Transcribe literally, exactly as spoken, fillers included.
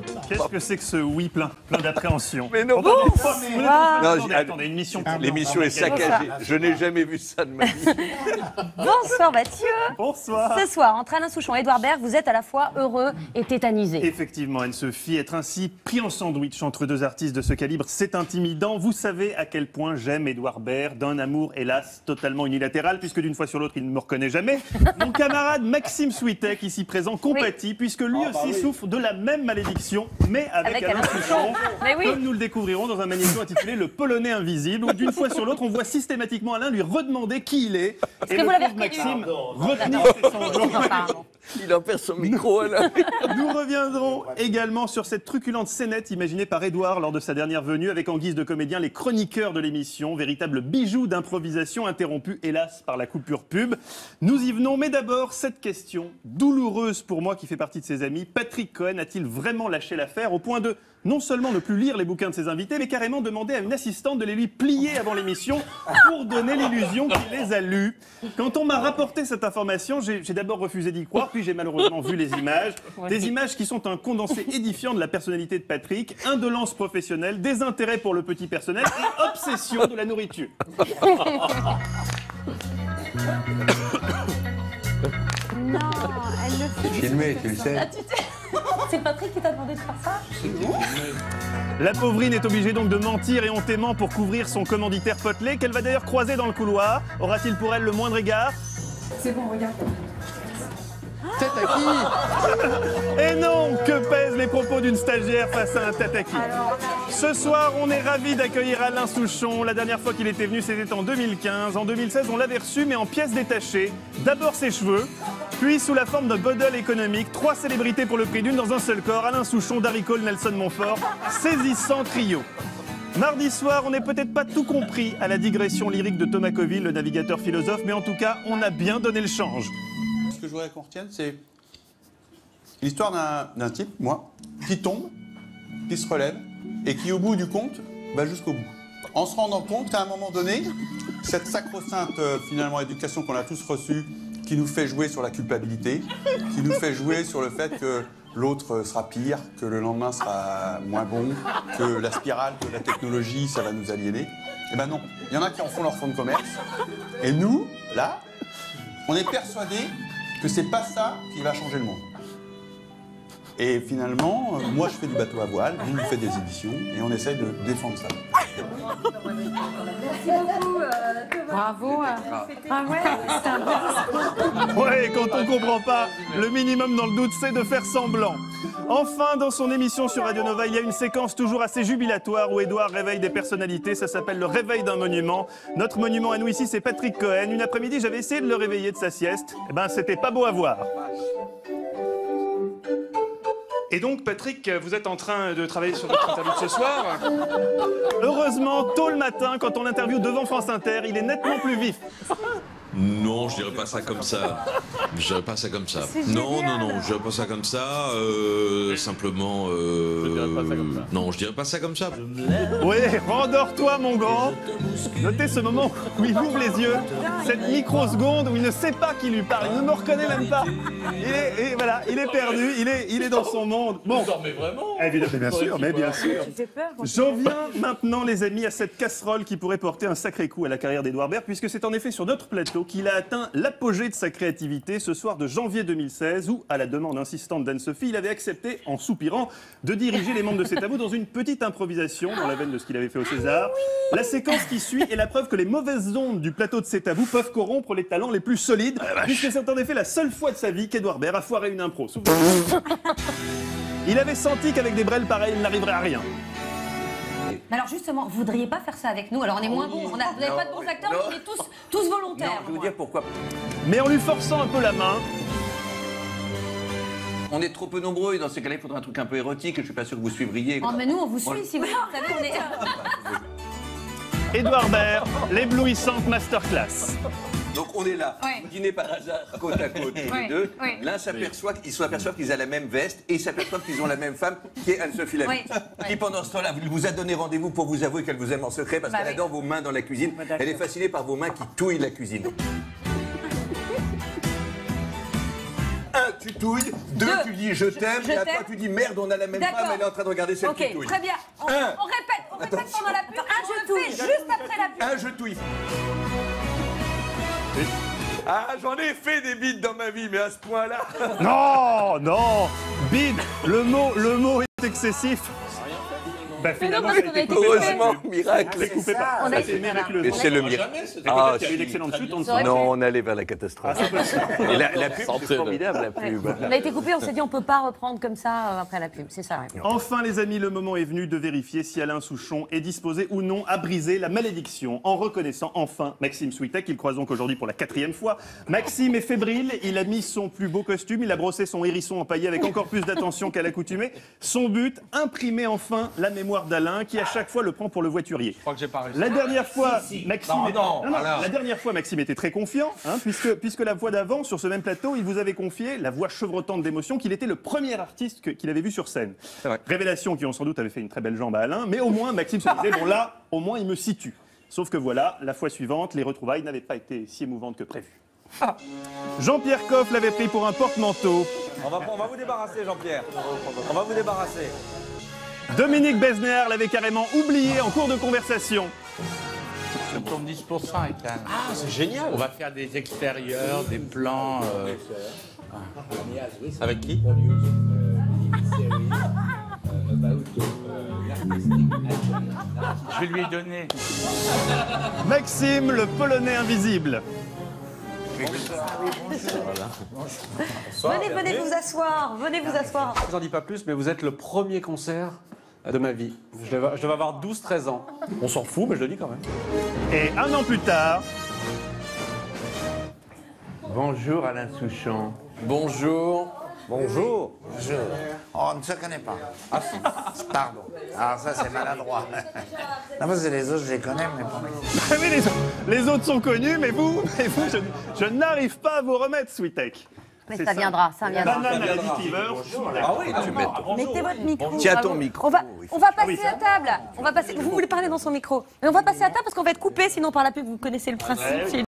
Qu'est-ce que c'est que ce oui plein, plein d'appréhension? Mais non, Attendez, bonsoir. attendez, Non, attendez, j'ai- attendez, une mission. L'émission est saccagée. Je n'ai jamais vu ça de ma vie. Bonsoir Mathieu. Bonsoir. Ce soir, entre Alain Souchon et Édouard Baird, vous êtes à la fois heureux et tétanisé. Effectivement, Anne-Sophie, être ainsi pris en sandwich entre deux artistes de ce calibre, c'est intimidant. Vous savez à quel point j'aime Édouard Baird, d'un amour, hélas, totalement unilatéral, puisque d'une fois sur l'autre, il ne me reconnaît jamais. Mon camarade Maxime Switek, ici présent, compatit, oui. puisque lui aussi souffre de la même malédiction, mais avec, Avec Alain Alain Souchon, Mais oui. comme nous le découvrirons dans un magnéto intitulé Le Polonais invisible, où d'une fois sur l'autre, on voit systématiquement Alain lui redemander qui il est. Est-ce Et que le vous l'avez pauvre reconnu Maxime Pardon. retenir ses sanglots. Pardon. Il en perd son micro, Alain. Nous reviendrons également sur cette truculente scénette imaginée par Édouard lors de sa dernière venue, avec en guise de comédien les chroniqueurs de l'émission, véritable bijou d'improvisation interrompu hélas par la coupure pub. Nous y venons, mais d'abord cette question douloureuse pour moi qui fait partie de ses amis. Patrick Cohen a-t-il vraiment lâché l'affaire au point de non seulement ne plus lire les bouquins de ses invités, mais carrément demander à une assistante de les lui plier avant l'émission pour donner l'illusion qu'il les a lus? Quand on m'a rapporté cette information, j'ai j'ai d'abord refusé d'y croire, puis j'ai malheureusement vu les images. Des images qui sont un condensé édifiant de la personnalité de Patrick, indolence professionnelle, désintérêt pour le petit personnel et obsession de la nourriture. Non, elle le fait. Filmé, tu le sais. Ah, tu t'es- C'est Patrick qui t'a demandé de faire ça? La pauvrine est obligée donc de mentir et hontément pour couvrir son commanditaire potelé, qu'elle va d'ailleurs croiser dans le couloir. Aura-t-il pour elle le moindre égard? C'est bon, regarde. Tête à qui? Et non, que pèsent les propos d'une stagiaire face à un tataki? Ce soir, on est ravis d'accueillir Alain Souchon. La dernière fois qu'il était venu, c'était en deux mille quinze. En deux mille seize, on l'avait reçu, mais en pièces détachées. D'abord ses cheveux, puis sous la forme d'un bundle économique. Trois célébrités pour le prix d'une dans un seul corps. Alain Souchon, Darry Cole, Nelson Montfort. Saisissant trio. Mardi soir, on n'est peut-être pas tout compris à la digression lyrique de Thomas Coville, le navigateur philosophe, mais en tout cas, on a bien donné le change. Ce que je voudrais qu'on retienne, c'est l'histoire d'un d'un type, moi, qui tombe, qui se relève, et qui, au bout du compte, va jusqu'au bout. En se rendant compte qu'à un moment donné, cette sacro-sainte, euh, finalement, éducation qu'on a tous reçue, qui nous fait jouer sur la culpabilité, qui nous fait jouer sur le fait que l'autre sera pire, que le lendemain sera moins bon, que la spirale de la technologie, ça va nous aliéner. Eh ben non, il y en a qui en font leur fonds de commerce, et nous, là, on est persuadés que c'est pas ça qui va changer le monde. Et finalement, euh, moi je fais du bateau à voile, vous faites des éditions, et on essaye de défendre ça. Bravo. Ah ouais, c'est un beau discours. Ouais, quand on comprend pas, le minimum dans le doute, c'est de faire semblant. Enfin, dans son émission sur Radio Nova, il y a une séquence toujours assez jubilatoire où Édouard réveille des personnalités. Ça s'appelle le réveil d'un monument. Notre monument à nous ici, c'est Patrick Cohen. Une après-midi, j'avais essayé de le réveiller de sa sieste. Eh ben, c'était pas beau à voir. Et donc, Patrick, vous êtes en train de travailler sur votre interview de ce soir. Heureusement, tôt le matin, quand on l'interviewe devant France Inter, il est nettement plus vif. Non, je dirais pas ça comme ça. Je dirais pas ça comme ça. Non, non, non, je dirais pas ça comme ça. Euh, simplement. Euh, non, je dirais pas ça comme ça. Oui, rendors-toi, mon grand. Notez ce moment où il ouvre les yeux, cette microseconde où il ne sait pas qui lui parle, il ne me reconnaît même pas. Il est, et voilà, il est perdu, il est, il est dans son monde. Bon, mais vraiment. évidemment, bien sûr, mais bien sûr. J'ai peur. J'en viens maintenant, les amis, à cette casserole qui pourrait porter un sacré coup à la carrière d'Édouard Baird, puisque c'est en effet sur notre plateau qu'il a atteint l'apogée de sa créativité ce soir de janvier deux mille seize, où, à la demande insistante d'Anne-Sophie, il avait accepté, en soupirant, de diriger les membres de C'est à vous dans une petite improvisation, dans la veine de ce qu'il avait fait au César. La séquence qui suit est la preuve que les mauvaises ondes du plateau de C'est à vous peuvent corrompre les talents les plus solides, puisque c'est en effet la seule fois de sa vie qu'Édouard Baird a foiré une impro. Souvenez-vous. Il avait senti qu'avec des brels pareils, il n'arriverait à rien. Mais alors justement, vous voudriez pas faire ça avec nous? Alors on est moins bons, on a, vous n'avez pas de bons acteurs, mais on est tous, tous volontaires. Non, je vais vous dire pourquoi. Mais en lui forçant un peu la main, On est trop peu nombreux et dans ces cas-là, il faudrait un truc un peu érotique et je suis pas sûr que vous suivriez. Oh, mais nous, on vous suit, si vous savez, on est... Édouard Baird, l'éblouissante masterclass. Donc on est là, Ouais. dîner par hasard, côte à côte, tous Ouais, les deux. ouais. L'un s'aperçoit, ils s'aperçoivent qu'ils ont la même veste et ils s'aperçoivent qu'ils ont la même femme, qui est Anne-Sophie Lamy. Ouais, ouais. Qui pendant ce temps-là vous a donné rendez-vous pour vous avouer qu'elle vous aime en secret parce Bah qu'elle oui. adore vos mains dans la cuisine. Elle est fascinée par vos mains qui touillent la cuisine. Un tutouille. Deux, Deux. tu dis je t'aime. Je Et à t'aime. toi, tu dis merde, on a la même D'accord. femme, elle est en train de regarder cette Ok, tutouille. très bien. On, Un. on répète, on répète Attention. pendant la pub. Un je touille, juste après la pub. Un je touille. Ah, j'en ai fait des bites dans ma vie, mais à ce point-là. Non, non. Bide, le mot, le mot est excessif. Bah finalement, parce ça a qu'on été a été coupé coupé. par la Heureusement, pub. miracle. C'est coupé par. On Ça a a été- été miraculeux. Et c'est le miracle. Et Ah, peut-être qu'il y avait une excellente chute en dessous. aurait pu. Non, on allait vers la catastrophe. Et la, la pub, c'est formidable, la pub. On a été coupé, on s'est dit on peut pas reprendre comme ça euh, après la pub. C'est ça, ouais. Enfin, les amis, le moment est venu de vérifier si Alain Souchon est disposé ou non à briser la malédiction en reconnaissant enfin Maxime Switek. Il croise donc aujourd'hui pour la quatrième fois. Maxime est fébrile, il a mis son plus beau costume, il a brossé son hérisson empaillé avec encore plus d'attention qu'à l'accoutumée. Son but, imprimer enfin la mémoire d'Alain, qui à chaque fois le prend pour le voiturier. Je crois que j'ai pas réussi. La dernière fois, Maxime, Non, était- non, alors. la dernière fois, Maxime était très confiant, hein, puisque, puisque la fois d'avant, sur ce même plateau, il vous avait confié, la voix chevrotante d'émotion, qu'il était le premier artiste que- qu'il avait vu sur scène. C'est vrai. Révélation qui ont sans doute avait fait une très belle jambe à Alain, mais au moins Maxime se disait, bon là, au moins il me situe. Sauf que voilà, la fois suivante, les retrouvailles n'avaient pas été si émouvantes que prévu. Jean-Pierre Coff l'avait pris pour un porte-manteau. On va, on va vous débarrasser, Jean-Pierre. On va vous débarrasser. Dominique Besnéard l'avait carrément oublié en cours de conversation. soixante-dix pour cent avec Anne. Ah, c'est génial. On va faire des extérieurs, des plans. euh, Avec qui? Je vais lui donner. Maxime, le Polonais invisible. Venez, venez vous asseoir, venez vous asseoir. Je vous en dis pas plus, mais vous êtes le premier concert de ma vie. Je devais, je devais avoir douze treize ans. On s'en fout, mais je le dis quand même. Et un an plus tard, Bonjour Alain Souchon. Bonjour. Bonjour. Bonjour. Oh, on ne se connaît pas. Ah si. Pardon. Alors ça, c'est maladroit. Non, parce que les autres, je les connais, mais pas moi. mais les, les autres sont connus, mais vous, mais vous je, je n'arrive pas à vous remettre, Switek. Mais C'est ça viendra, ça viendra. Banane à la Distiver. Ah oui, tu mets. Mettez votre micro. Tiens bravo. ton micro. On va, on va passer Oui, ça. à table. On va passer. Vous voulez parler dans son micro. Mais on va passer à table parce qu'on va être coupé, sinon par la pub, vous connaissez le principe. Ouais, oui.